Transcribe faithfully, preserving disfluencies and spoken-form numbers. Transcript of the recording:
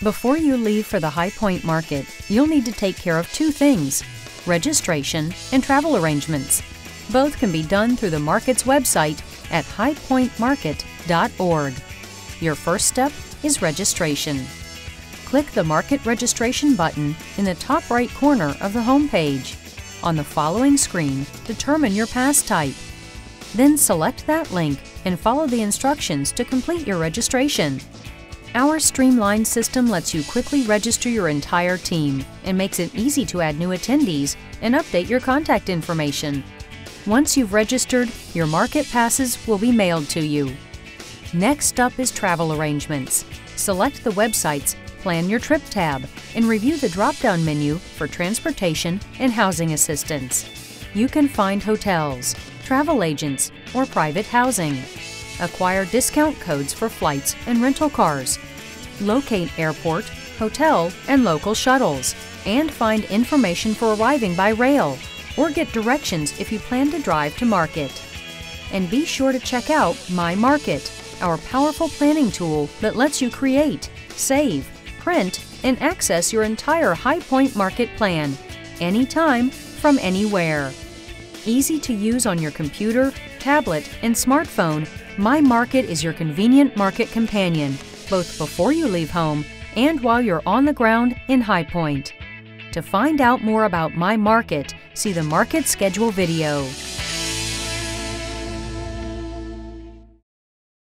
Before you leave for the High Point Market, you'll need to take care of two things: registration and travel arrangements. Both can be done through the market's website at high point market dot org. Your first step is registration. Click the Market Registration button in the top right corner of the home page. On the following screen, determine your pass type. Then select that link and follow the instructions to complete your registration. Our streamlined system lets you quickly register your entire team and makes it easy to add new attendees and update your contact information. Once you've registered, your market passes will be mailed to you. Next up is travel arrangements. Select the website's Plan Your Trip tab and review the drop-down menu for transportation and housing assistance. You can find hotels, travel agents, or private housing. Acquire discount codes for flights and rental cars. Locate airport, hotel, and local shuttles, and find information for arriving by rail, or get directions if you plan to drive to market. And be sure to check out My Market, our powerful planning tool that lets you create, save, print, and access your entire High Point Market plan, anytime, from anywhere. Easy to use on your computer, tablet, and smartphone, My Market is your convenient market companion, both before you leave home and while you're on the ground in High Point. To find out more about My Market, see the Market Schedule video.